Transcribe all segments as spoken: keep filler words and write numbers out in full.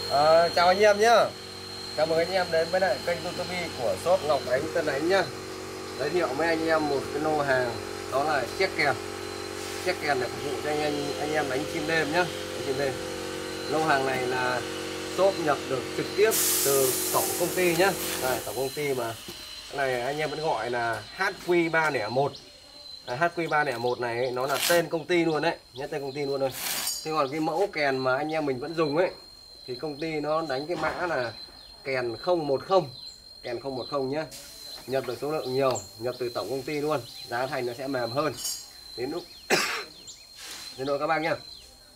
À, chào anh em nhé. Chào mừng anh em đến với lại kênh YouTube của shop Ngọc Ánh Tân Ánh nhá. Giới thiệu với anh em một cái lô hàng, đó là chiếc kèn. Chiếc kèn để phục vụ cho anh em, anh em đánh chim đêm nhá. Đánh chim đêm. Lô hàng này là shop nhập được trực tiếp từ tổng công ty nhá. Đây, tổng công ty mà cái này anh em vẫn gọi là H Q ba không một. À, H Q ba không một này ấy, nó là tên công ty luôn đấy, nhớ tên công ty luôn thôi. Thế còn cái mẫu kèn mà anh em mình vẫn dùng ấy thì công ty nó đánh cái mã là kèn không một không, kèn không một không nhá. Nhập được số lượng nhiều, nhập từ tổng công ty luôn, giá thành nó sẽ mềm hơn. Đến lúc đến rồi các bác nhá.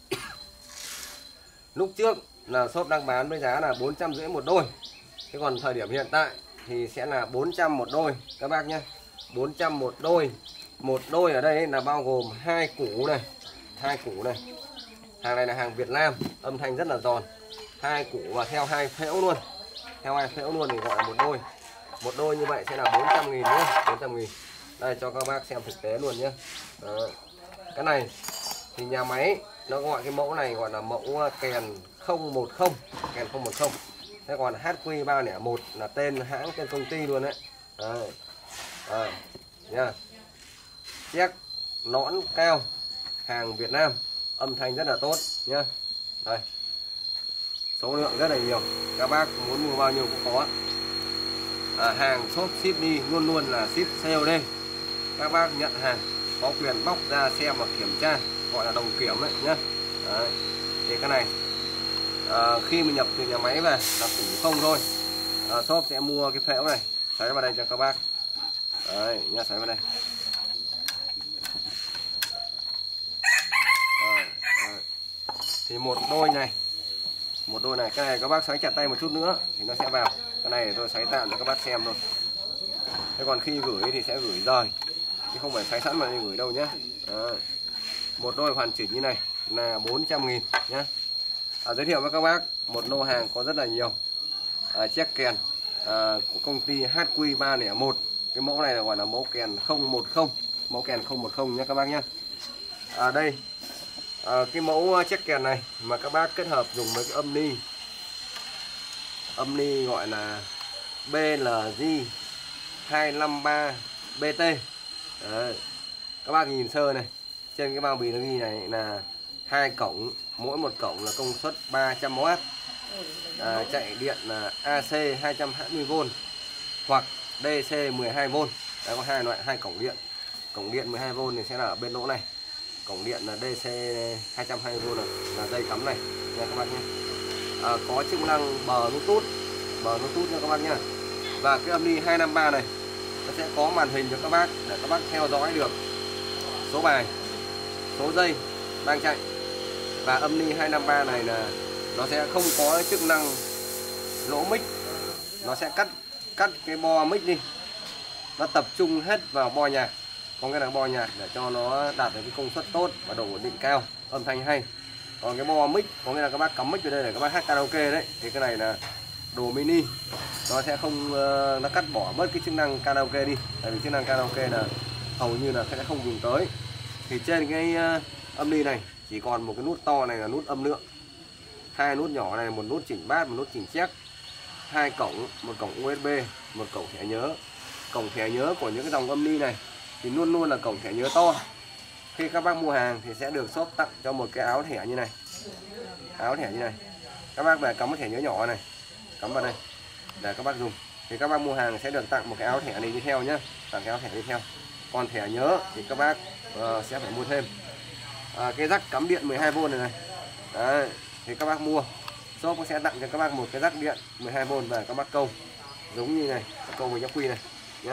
Lúc trước là shop đang bán với giá là bốn trăm rưỡi một đôi. Thế còn thời điểm hiện tại thì sẽ là bốn trăm một đôi các bác nhé. bốn trăm một đôi. Một đôi ở đây ấy là bao gồm hai củ này, hai củ này. Hàng này là hàng Việt Nam, âm thanh rất là giòn. Hai củ và theo hai phễu luôn. Theo hai phễu luôn thì gọi là một đôi. Một đôi như vậy sẽ là bốn trăm nghìn nhé, bốn trăm nghìn. Đây cho các bác xem thực tế luôn nhé. Đó. Cái này thì nhà máy nó gọi cái mẫu này gọi là mẫu kèn không một không, kèn không một không. Thế còn H Q ba không một là tên hãng, tên công ty luôn đấy. Đây. Đây. Nha. Chiếc nõn cao, hàng Việt Nam, âm thanh rất là tốt nhá. Đây. Số lượng rất là nhiều, các bác muốn mua bao nhiêu cũng có. À, hàng shop ship đi luôn luôn là ship xê ô đê. Các bác nhận hàng có quyền bóc ra xem và kiểm tra, gọi là đồng kiểm đấy nhá. Đấy. Thì cái này à, khi mình nhập từ nhà máy về là củ không thôi. À, shop sẽ mua cái phễu này, xoáy vào đây cho các bác. Đấy, nhá, xoáy vào đây. Đấy, đấy. Thì một đôi này, một đôi này, cái này các bác xoáy chặt tay một chút nữa thì nó sẽ vào. Cái này tôi xoáy tạm cho các bác xem thôi. Thế còn khi gửi thì sẽ gửi rời, chứ không phải xoáy sẵn mà đi gửi đâu nhé. Đấy. Một đôi hoàn chỉnh như này là bốn trăm nghìn nhé. À, giới thiệu với các bác một lô hàng có rất là nhiều à, chiếc kèn à, của công ty H Q ba không một. Cái mẫu này là gọi là mẫu kèn không một không, mẫu kèn không một không nhé các bác nhé. À, đây à, cái mẫu chiếc kèn này mà các bác kết hợp dùng với cái âm ni, âm ni gọi là B L G hai năm ba B T. Đấy. Các bác nhìn sơ này, trên cái bao bì nó ghi này là hai cổng, mỗi một cổng là công suất ba trăm oát, à, chạy điện là A C hai trăm hai mươi vôn hoặc D C mười hai vôn. Đấy, có hai loại, hai cổng điện. Cổng điện mười hai vôn thì sẽ là ở bên lỗ này, cổng điện là D C hai trăm hai mươi vôn là, là dây cắm này nha các bác nhé. À, có chức năng bờ Bluetooth, bờ Bluetooth nha các bác nhá. Và cái âm ni hai năm ba này nó sẽ có màn hình cho các bác để các bác theo dõi được số bài, số dây đang chạy. Và âm ni hai năm ba này là nó sẽ không có chức năng lỗ mic, nó sẽ cắt cắt cái bo mic đi, nó tập trung hết vào bo nhạc, có nghĩa là bo nhạc để cho nó đạt được cái công suất tốt và độ ổn định cao, âm thanh hay. Còn cái bo mic có nghĩa là các bác cắm mic vào đây để các bác hát karaoke đấy, thì cái này là đồ mini, nó sẽ không uh, nó cắt bỏ mất cái chức năng karaoke đi, tại vì chức năng karaoke là hầu như là sẽ không dùng tới. Thì trên cái uh, âm ni này chỉ còn một cái nút to này là nút âm lượng, hai nút nhỏ này, một nút chỉnh bass, một nút chỉnh check, hai cổng, một cổng u ét bê, một cổng thẻ nhớ. Cổng thẻ nhớ của những cái dòng âm ni này thì luôn luôn là cổng thẻ nhớ to. Khi các bác mua hàng thì sẽ được shop tặng cho một cái áo thẻ như này, áo thẻ như này. Các bác về cắm cái thẻ nhớ nhỏ này, cắm vào đây để các bác dùng. Thì các bác mua hàng sẽ được tặng một cái áo thẻ này đi theo nhé, tặng cái áo thẻ đi theo. Còn thẻ nhớ thì các bác uh, sẽ phải mua thêm. À, cái rắc cắm điện mười hai vôn này này. Đấy, thì các bác mua, shop sẽ tặng cho các bác một cái rắc điện mười hai vôn và các bác câu giống như này, câu với nhắc quy này nhé.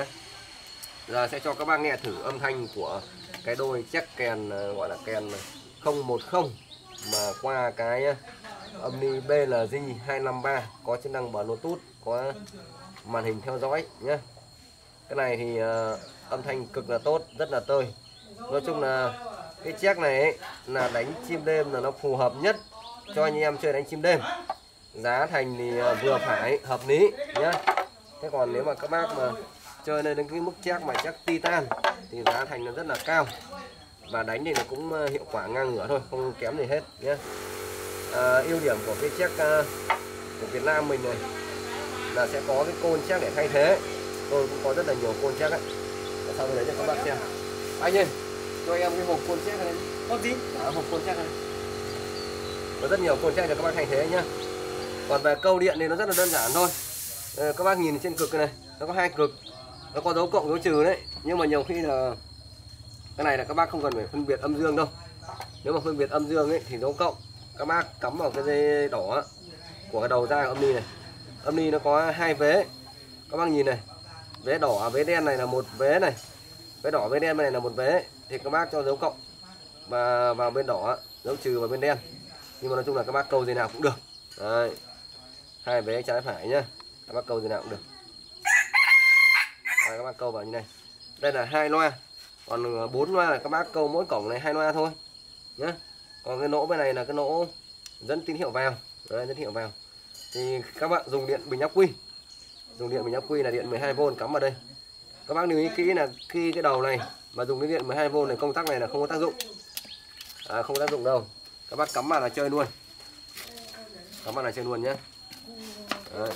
Giờ sẽ cho các bác nghe thử âm thanh của cái đôi chiếc kèn gọi là kèn không một không mà qua cái âm ni B L G hai năm ba, có chức năng Bluetooth, có màn hình theo dõi nhé. Cái này thì uh, âm thanh cực là tốt, rất là tơi. Nói chung là cái chiếc này ấy, là đánh chim đêm là nó phù hợp nhất cho anh em chơi đánh chim đêm. Giá thành thì uh, vừa phải, hợp lý nhé. Thế còn nếu mà các bác mà chơi lên đến cái mức chiếc mà chiếc Titan thì giá thành nó rất là cao, và đánh thì nó cũng uh, hiệu quả ngang ngửa thôi, không kém gì hết nhé. à, ưu điểm của cái chiếc à, của Việt Nam mình này là sẽ có cái côn chiếc để thay thế. Tôi cũng có rất là nhiều côn chiếc ấy. Để sau tôi lấy cho các bác xem. Anh ơi, cho em cái hộp côn chiếc này. Hộp gì? À, hộp côn chiếc này. Có rất nhiều côn chiếc cho các bác thay thế nhá. Còn về câu điện thì nó rất là đơn giản thôi. À, các bác nhìn trên cực này, nó có hai cực, nó có dấu cộng dấu trừ đấy. Nhưng mà nhiều khi là cái này là các bác không cần phải phân biệt âm dương đâu. Nếu mà phân biệt âm dương ấy thì dấu cộng các bác cắm vào cái dây đỏ của cái đầu ra của âm ni này. Âm ni nó có hai vế, các bác nhìn này, vế đỏ vế đen này là một vế này, vế đỏ vế đen này là một vế, thì các bác cho dấu cộng và vào bên đỏ, dấu trừ vào bên đen. Nhưng mà nói chung là các bác câu gì nào cũng được. Đấy, hai vế trái phải nhá, các bác câu gì nào cũng được. Đấy, các bác câu vào như này. Đây là hai loa, còn bốn loa là các bác câu mỗi cổng này hai loa thôi nhá. Còn cái nỗ bên này là cái nỗ dẫn tín hiệu vào. Đấy, dẫn tín hiệu vào. Thì các bạn dùng điện bình ắc quy. Dùng điện bình ắc quy là điện mười hai vôn cắm vào đây. Các bác lưu ý kỹ là khi cái đầu này mà dùng cái điện mười hai vôn này, công tắc này là không có tác dụng. À, không có tác dụng đâu. Các bác cắm vào là chơi luôn. Cắm vào là chơi luôn nhé. Đấy.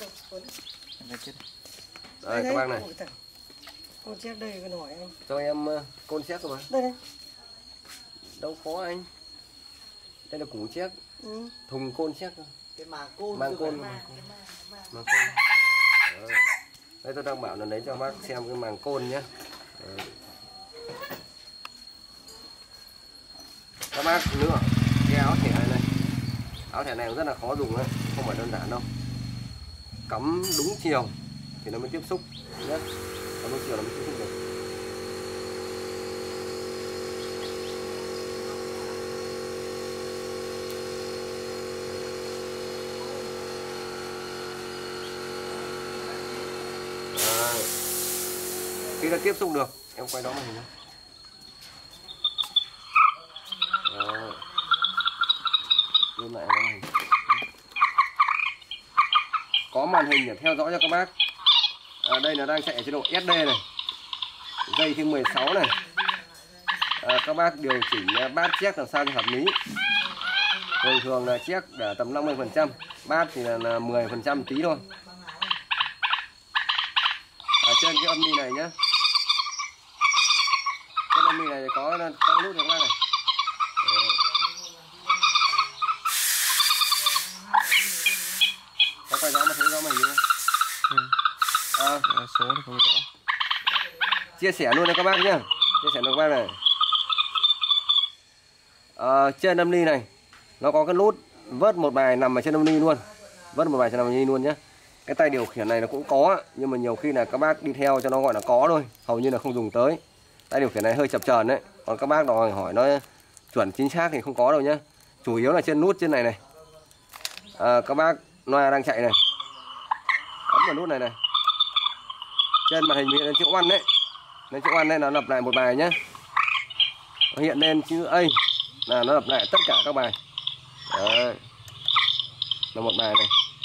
Đây các bác này. Con chiếc đây cái nổi anh. Cho em uh, côn chiếc rồi mà. Đây đây. Đâu có anh. Đây là củ chiếc. Ừ. Thùng côn chiếc. Cái màng côn. Màng côn. Màng côn. Đấy. Đây tôi đang bảo là lấy cho bác xem cái màng côn nhé. Đấy. Các bác nữa, cái áo thẻ này này, áo thẻ này rất là khó dùng đấy, không phải đơn giản đâu. Cắm đúng chiều thì nó mới tiếp xúc nhé, cắm đúng chiều nó mới tiếp xúc được. À, khi nó tiếp xúc được, em quay đó màn hình nhé. Lên lại màn hình. Có màn hình để theo dõi cho các bác. À, đây là đang chạy ở chế độ ét đê này, dây thứ mười sáu này. À, các bác điều chỉnh bát chiếc làm sao cho hợp lý. Thường thường là chiếc để tầm năm mươi phần trăm, bát thì là, là mười phần trăm tí thôi. Ở trên cái âm ni này nhá, cái âm ni này có có nút này các bác này. Có quay rõ mà thấy rõ mày nhỉ? Ừ. À, số thì không rõ. Chia sẻ luôn cho các bác nhá. Chia sẻ cho các bác này. À, trên âm ni này nó có cái nút vớt một bài nằm ở trên âm ni luôn. Vớt một bài trên âm ni luôn nhá. Cái tay điều khiển này nó cũng có, nhưng mà nhiều khi là các bác đi theo cho nó gọi là có thôi, hầu như là không dùng tới. Tay điều khiển này hơi chập chờn đấy. Còn các bác đòi hỏi nó chuẩn chính xác thì không có đâu nhá. Chủ yếu là trên nút trên này này. À, các bác loa đang chạy này, ấn vào nút này này, trên màn hình hiện lên chữ one đấy, lên chữ one đây là lặp lại một bài nhé, hiện lên chữ A là nó lặp lại tất cả các bài. Đấy, là một bài này.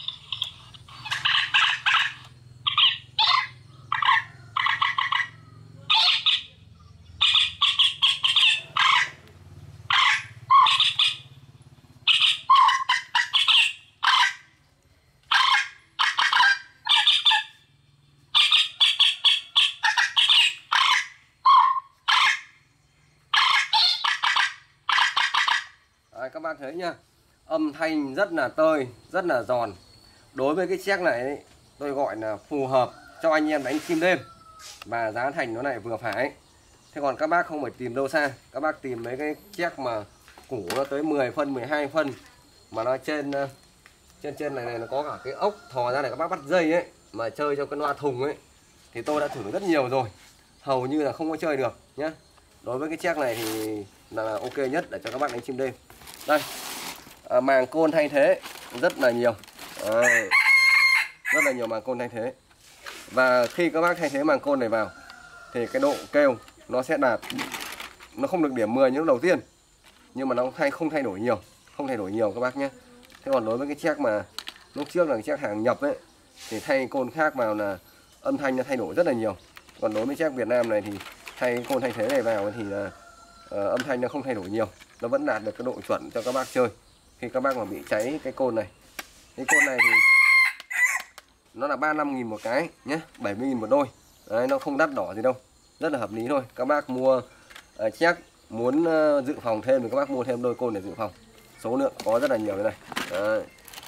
Đấy, các bác thấy nhá, âm thanh rất là tơi, rất là giòn. Đối với cái chiếc này ấy, tôi gọi là phù hợp cho anh em đánh chim đêm, và giá thành nó này vừa phải. Thế còn các bác không phải tìm đâu xa, các bác tìm mấy cái chiếc mà củ nó tới mười phân, mười hai phân, mà nó trên trên trên này này nó có cả cái ốc thò ra để các bác bắt dây ấy, mà chơi cho cái loa thùng ấy, thì tôi đã thử rất nhiều rồi, hầu như là không có chơi được nhá. Đối với cái chiếc này thì là ok nhất để cho các bác đánh chim đêm. Đây, à, màng côn thay thế rất là nhiều. Đấy, rất là nhiều màng côn thay thế. Và khi các bác thay thế màng côn này vào thì cái độ kêu nó sẽ đạt, nó không được điểm mười như lúc đầu tiên, nhưng mà nó thay không thay đổi nhiều, không thay đổi nhiều các bác nhé. Thế còn đối với cái chiếc mà lúc trước là cái chiếc hàng nhập ấy, thì thay côn khác vào là âm thanh nó thay đổi rất là nhiều. Còn đối với chiếc Việt Nam này thì thay côn thay thế này vào thì là uh, âm thanh nó không thay đổi nhiều, nó vẫn đạt được cái độ chuẩn cho các bác chơi. khi các bác mà bị cháy cái côn này. Cái côn này thì nó là ba mươi lăm nghìn một cái nhé, bảy mươi nghìn một đôi. Đấy, nó không đắt đỏ gì đâu, rất là hợp lý thôi. Các bác mua uh, chắc muốn uh, dự phòng thêm thì các bác mua thêm đôi côn để dự phòng. Số lượng có rất là nhiều đây này. Đấy.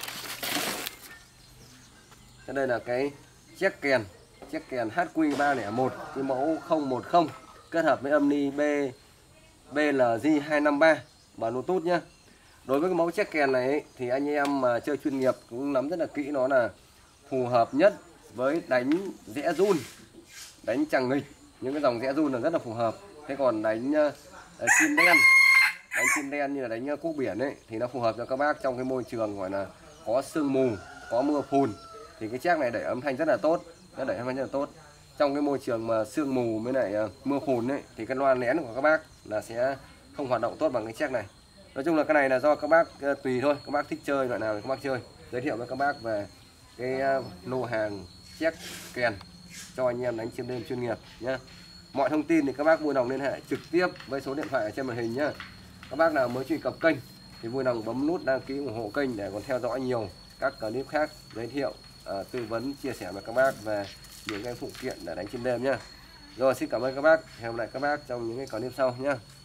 Thế đây là cái chiếc kèn, chiếc kèn H Q ba không một, cái mẫu không một không kết hợp với âm ni B B L J hai năm ba và Bluetooth nhá. Đối với cái mẫu chiếc kèn này ấy, thì anh em mà chơi chuyên nghiệp cũng nắm rất là kỹ, nó là phù hợp nhất với đánh rẽ run, đánh chằng nghịch, những cái dòng rẽ run là rất là phù hợp. Thế còn đánh uh, chim đen, đánh chim đen như là đánh uh, cuốc biển ấy thì nó phù hợp cho các bác trong cái môi trường gọi là có sương mù, có mưa phùn, thì cái chiếc này đẩy âm thanh rất là tốt, nó đẩy âm thanh rất là tốt. Trong cái môi trường mà sương mù với lại uh, mưa phùn ấy thì cái loa nén của các bác là sẽ không hoạt động tốt bằng cái chiếc này. Nói chung là cái này là do các bác uh, tùy thôi, các bác thích chơi loại nào thì các bác chơi. Giới thiệu với các bác về cái uh, lô hàng chiếc kèn cho anh em đánh chim đêm chuyên nghiệp nhé. Mọi thông tin thì các bác vui lòng liên hệ trực tiếp với số điện thoại ở trên màn hình nhé. Các bác nào mới truy cập kênh thì vui lòng bấm nút đăng ký ủng hộ kênh để còn theo dõi nhiều các clip khác giới thiệu, uh, tư vấn, chia sẻ với các bác về những cái phụ kiện để đánh chim đêm nhé. Rồi, xin cảm ơn các bác, hẹn gặp lại các bác trong những cái clip sau nhé.